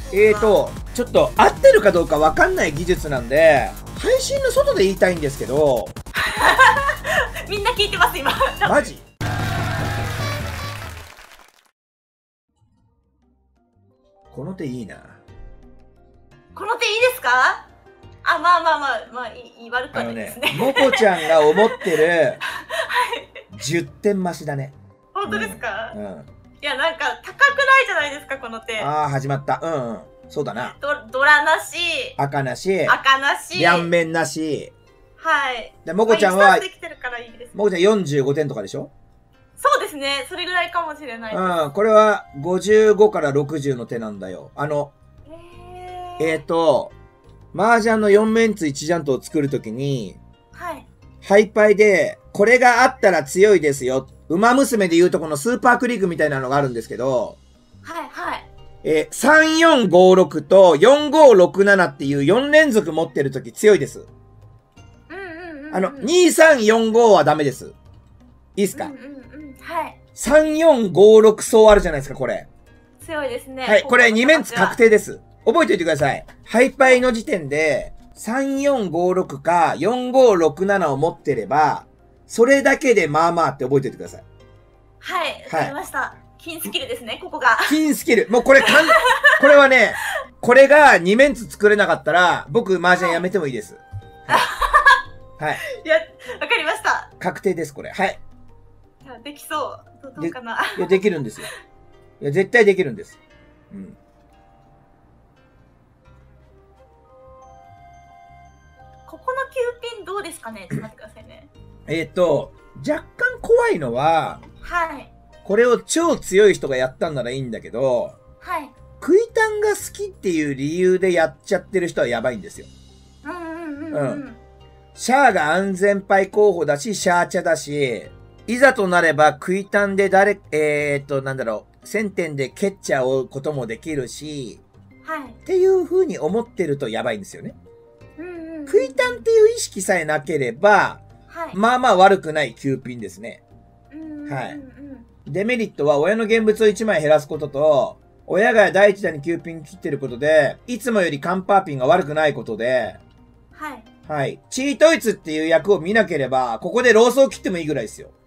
ちょっと合ってるかどうかわかんない技術なんで、配信の外で言いたいんですけど。 みんな聞いてます、今。 マジ？この手いいな。 この手いいですか？あ、まあまあまあ、まあ、悪くはないですね。 もこちゃんが思ってる10点増しだね。 本当ですか？ うん。 いや、なんか、高くないじゃないですか、この手。 ああ、始まった。うんうん。そうだな。 ドラなし。 赤なし。 赤なし。 両面なし。 はい。 で、もこちゃんは、もこちゃん45点とかでしょ？ そうですね。それぐらいかもしれないです。 うん。これは55から60の手なんだよ。麻雀の4面ツ1ジャントを作るときに、 はい。 ハイパイで、これがあったら強いですよ。馬娘で言うとこのスーパークリークみたいなのがあるんですけど、 はいはい。 3456と4567っていう4連続持ってるとき強いです。2345はダメです。いいっすか？はい。3456層あるじゃないですか、これ。 強いですね。 はい、これ2面ツ確定です。覚えておいてください。ハイパイの時点で、3456か4567を持ってれば、それだけでまあまあって覚えておいてください。 はい、わかりました。金スキルですね、ここが。 金スキル。もうこれこれはね、これが2面ツ作れなかったら、僕、麻雀やめてもいいです。はい。 いや、わかりました。 確定です、これ。はい。 じゃあ、できそう。どうかな。 いや、できるんですよ。いや、絶対できるんです。うん。 ここの9ピンどうですかね？ちょっと待ってくださいね。 若干怖いのは、 はい。 これを超強い人がやったんならいいんだけど、 はい。 食いタンが好きっていう理由でやっちゃってる人はやばいんですよ。シャアが安全パイ候補だし、シャーチャだし、いざとなれば食いタンで1000点で蹴っちゃうこともできるし、はい。っていう風に思ってるとやばいんですよね。食いタンっていう意識さえなければ、はい、まあまあ悪くない9ピンですね。はい。デメリットは親の現物を1枚減らすことと、親が第1弾に9ピン切ってることで、いつもよりカンパーピンが悪くないことで、はい。はい。チートイツっていう役を見なければ、ここでローソー切ってもいいぐらいですよ。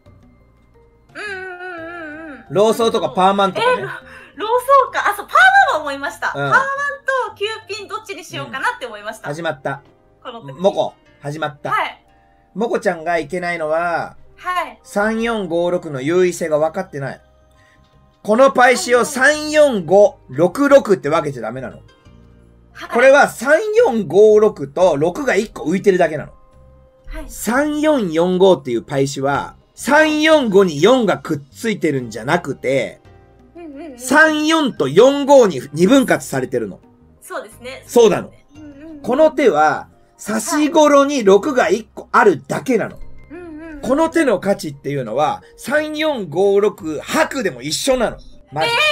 ローソーとかパーマンとかね。 ローソーか。あ、そう、パーマンは思いました。パーマンと9ピンどっちにしようかなって思いました。 始まった。 この時。 モコ、始まった。はい。モコちゃんがいけないのは、はい。3456の優位性が分かってない。このパイシを34566って分けちゃダメなの。はい、これは3456と6が1個浮いてるだけなの。はい。3445っていうパイシは、345に4がくっついてるんじゃなくて、34と45に2分割されてるの。 そうですね。 そうなの。この手は、差し頃に6が1個あるだけなの。この手の価値っていうのは、3456白でも一緒なの。マジで。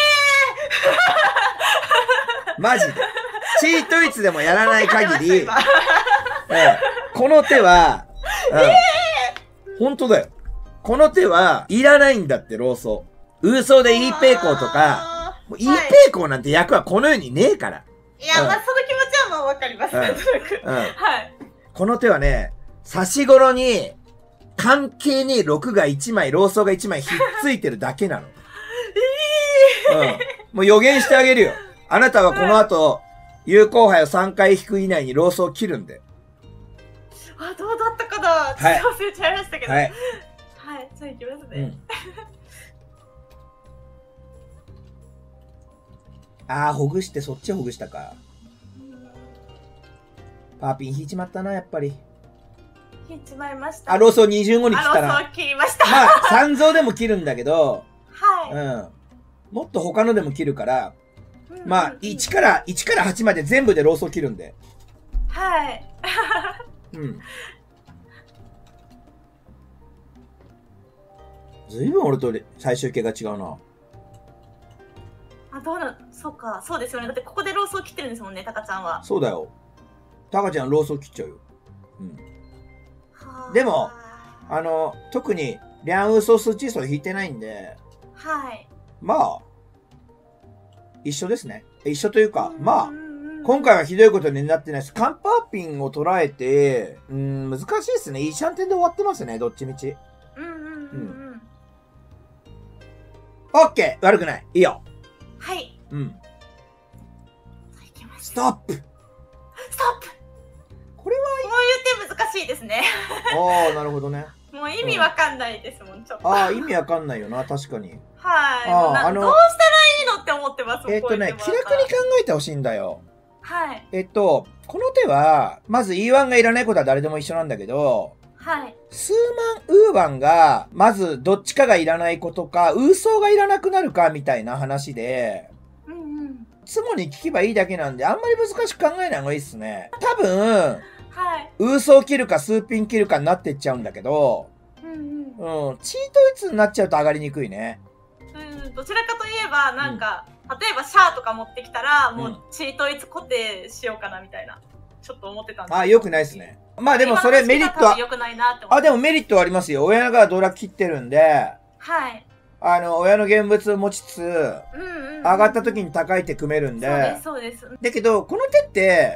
マジで。チートイツでもやらない限り、この手は、本当だよ。この手はいらないんだって、ローソー。ウーソーでイーペイコーとか、もうイーペイコーなんて役はこの世にねえから。 いや、まあ、その気持ちはもうわかります。はい。 この手はね、差し頃に、関係に6が1枚、ローソーが1枚ひっついてるだけなの。もう予言してあげるよ。あなたはこの後、有効杯を3回引く以内にローソーを切るんで。 あ、どうだったかな、ちょっと忘れちゃいましたけど。はい。はい、じゃあいきますね。 ああ、ほぐしてそっちほぐしたか。パーピン引いちまったな、やっぱり。 引いちまいました。 あ、ローソー20後に切ったな。 ローソー切りました。 まあ、3増でも切るんだけど、 はい。 もっと他のでも切るから、まあ、1から8まで全部でローソー切るんで。 はい。 ずいぶん俺と最終形が違うな。 あ、そうか、そうですよね。だってここでローソー切ってるんですもんね、タカちゃんは。 そうだよ。タカちゃんローソー切っちゃうよ。でも、特に、リャンウーソースチーソー引いてないんで、はい。まあ、一緒ですね。 一緒というか、まあ、今回はひどいことになってないです。カンパーピンを捉えて、難しいですね。いいシャンテンで終わってますね、どっちみち。オッケー、悪くない。いいよ。 はい。 ストップ。これは、 こういう手難しいですね。 ああ、なるほどね。 もう意味わかんないですもん、ちょっと。 ああ、意味わかんないよな、確かに。 はい。どうしたらいいのって思ってます。 気楽に考えてほしいんだよ。 はい。 この手は、まず E1 がいらないことは誰でも一緒なんだけど、 はい。 数万ウーバンが、まずどっちかがいらないことか、ウーソーがいらなくなるかみたいな話で、ツモに聞けばいいだけなんで、あんまり難しく考えない方がいいっすね。多分、ウーソー切るかスーピン切るかになってっちゃうんだけど、チートイツになっちゃうと上がりにくいね。 どちらかといえば、なんか、例えばシャアとか持ってきたら、もうチートイツ固定しようかなみたいな、ちょっと思ってたんです。 あ、よくないっすね。まあでもそれメリットは、でもメリットはありますよ。親がドラ切ってるんで、 はい。 親の現物を持ちつつ、上がった時に高い手組めるんで、 そうです。 だけど、この手って、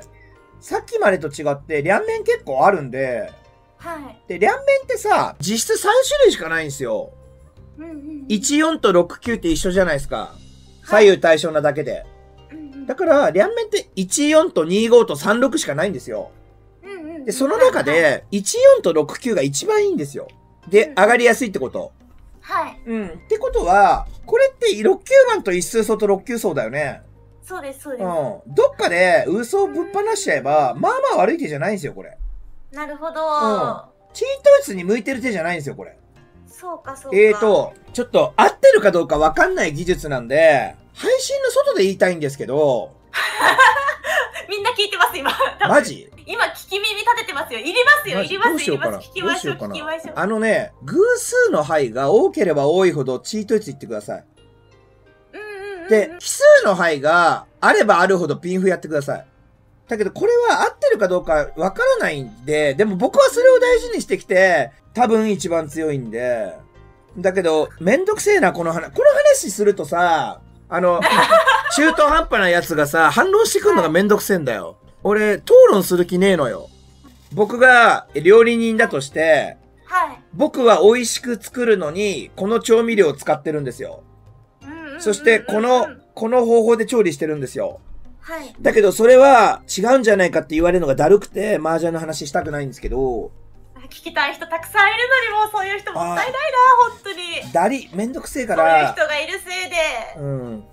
さっきまでと違って、両面結構あるんで、で、両面ってさ、実質3種類しかないんですよ。14と69って一緒じゃないですか。左右対称なだけで。だから、両面って14と25と36しかないんですよ。で、その中で、14と69が一番いいんですよ。で、上がりやすいってこと。ってことは、これって6級番と一数層と6級層だよね。 そうです。 どっかで、ウソをぶっ放しちゃえば、まあまあ悪い手じゃないんですよ、これ。 なるほど。 チートイツに向いてる手じゃないんですよ、これ。 そうか。ちょっと合ってるかどうかわかんない技術なんで、配信の外で言いたいんですけど。 みんな聞いてます、今。 マジ？ 今、聞き耳立ててますよ。いりますよ、いります。聞きましょう。 偶数の範囲が多ければ多いほどチートイツ言ってください。で、奇数の範囲があればあるほどピンフやってください。だけど、これは合ってるかどうかわからないんで、でも僕はそれを大事にしてきて、多分一番強いんで。だけど、めんどくせえな、この話するとさ、中途半端なやつがさ、反論してくるのがめんどくせえんだよ。俺、討論する気ねえのよ。僕が料理人だとして、僕は美味しく作るのに、この調味料を使ってるんですよ。そして、この方法で調理してるんですよ。だけど、それは違うんじゃないかって言われるのがだるくて、麻雀の話したくないんですけど。 聞きたい人たくさんいるのに、もうそういう人もったいないな、本当に。 めんどくせえから。 そういう人がいるせいで。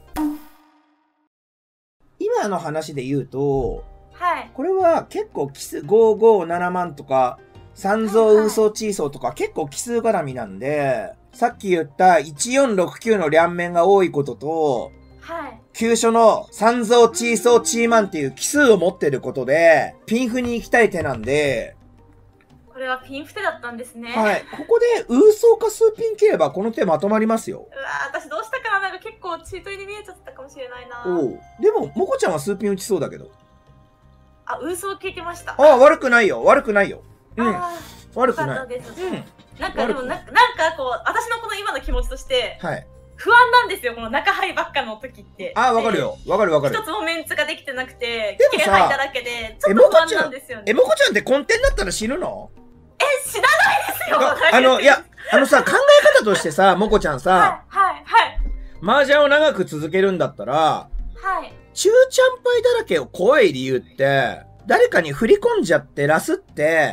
今の話で言うと、これは結構奇数、557万とか、三蔵ウソチーソーとか結構奇数絡みなんで、さっき言った1469の両面が多いことと、急所の三蔵チーソーチーマンっていう奇数を持ってることで、ピンフに行きたい手なんで、 これはピンフ手だったんですね。 ここでウーソーかスーピン切ればこの手まとまりますよ。 私どうしたかな、なんか結構チートに見えちゃったかもしれないな。 でも、モコちゃんはスーピン打ちそうだけど。 ウーソー聞いてました。 悪くないよ。悪くない。 なんかでも、なんかこう、私のこの今の気持ちとして、不安なんですよ、この中入ばっかの時って。 わかるよ。わかる。 一つもメンツができてなくて、危険入っただけで、ちょっと不安なんですよね。 モコちゃんって根底になったら死ぬの？ 死なないですよ。 考え方としてさ、モコちゃんさ、麻雀を長く続けるんだったら、中ちゃんぱいだらけを怖い理由って、誰かに振り込んじゃってラスって、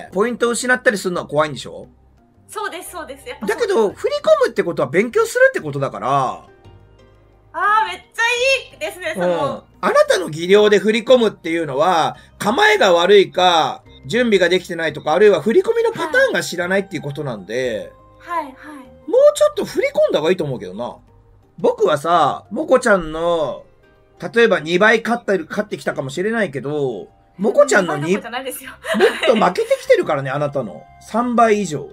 ポイントを失ったりするのは怖いんでしょ？ そうです。 だけど、振り込むってことは勉強するってことだから。 めっちゃいいですね、あなたの技量で振り込むっていうのは、構えが悪いか、準備ができてないとか、あるいは振り込みのパターンが知らないっていうことなんで、もうちょっと振り込んだ方がいいと思うけどな。僕はさ、モコちゃんの、例えば2倍勝ってきたかもしれないけど、モコちゃんの2、もっと負けてきてるからね、あなたの。3倍以上。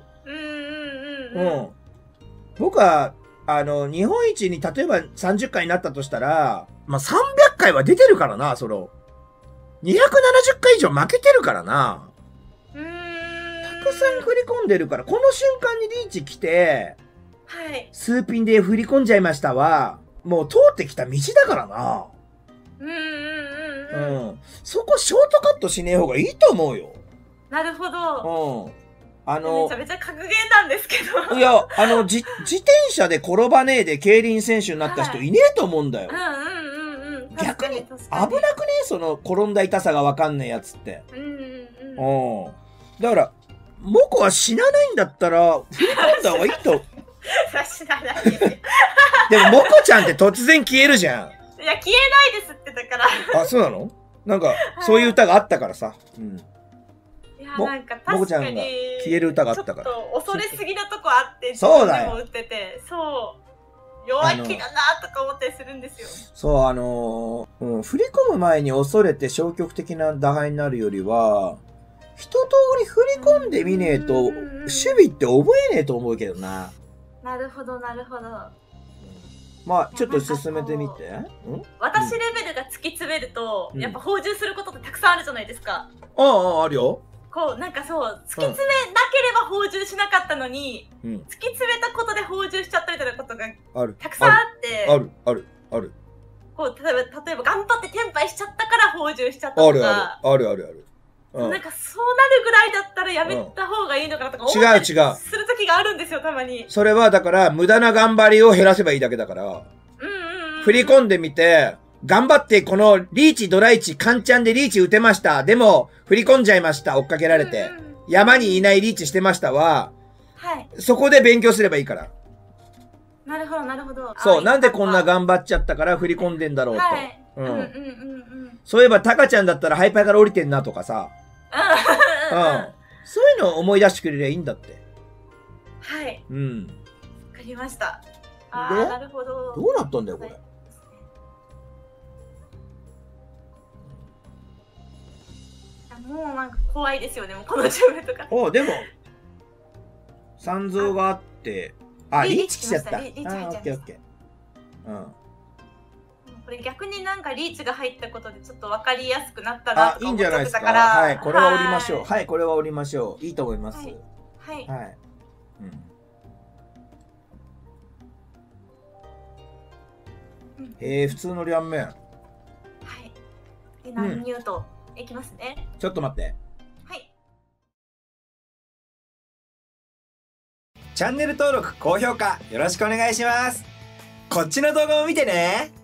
僕は、日本一に例えば30回になったとしたら、300回は出てるからな、270回以上負けてるからな。たくさん振り込んでるから、この瞬間にリーチ来て、スーピンで振り込んじゃいましたは、もう通ってきた道だからな。 そこショートカットしねえ方がいいと思うよ。 なるほど。 めちゃめちゃ格ゲーなんですけど。 いや、自転車で転ばねえで競輪選手になった人いねえと思うんだよ。逆に危なくねえ、その転んだ痛さがわかんねえやつって。だから、モコは死なないんだったら、振り込んだ方がいいと。 死なないですよ。 でも、モコちゃんって突然消えるじゃん。 いや、消えないですって、だから。 あ、そうなの？なんか、そういう歌があったからさ。 いや、なんか確かに。モコちゃんが消える歌があったから。 ちょっと恐れすぎなとこあって、 そうだよ。 打ってて、そう。弱気だなとか思ったりするんですよ。 そう、振り込む前に恐れて消極的な打敗になるよりは、一通り振り込んでみねえと、守備って覚えねえと思うけどな。 なるほど、なるほど。 まあ、ちょっと進めてみて。 私レベルが突き詰めると、やっぱ補充することってたくさんあるじゃないですか。 あるよ。 こう、なんかそう、突き詰めなければ補充しなかったのに、突き詰めたことで補充しちゃったみたいなことがたくさんあって。 ある。 こう、例えば頑張ってテンパイしちゃったから補充しちゃったとか。 ある。 なんかそうなるぐらいだったらやめた方がいいのかなとか思ったりする時があるんですよ、たまに。 それはだから無駄な頑張りを減らせばいいだけだから。振り込んでみて、頑張ってこのリーチドライチカンチャンでリーチ打てました。でも振り込んじゃいました。追っかけられて。山にいないリーチしてましたは、そこで勉強すればいいから。 なるほど、なるほど。 そう、なんでこんな頑張っちゃったから振り込んでんだろうと。そういえばタカちゃんだったらハイパイから降りてんなとかさ。そういうのを思い出してくれりゃいいんだって。 はい。わかりました。なるほど。 どうなったんだよ、これ。 もうなんか怖いですよね、もうこの準備とか。 でも、三蔵があって、リーチ来ちゃった。 リーチ入っちゃいました。これ逆になんかリーチが入ったことでちょっと分かりやすくなったなと思っちゃってたから。 はい、これは降りましょう。はい、これは降りましょう。いいと思います。 はい。 普通の両面。 はい。何ニュートいきますね。 ちょっと待って。 はい。 チャンネル登録、高評価よろしくお願いします。こっちの動画も見てね。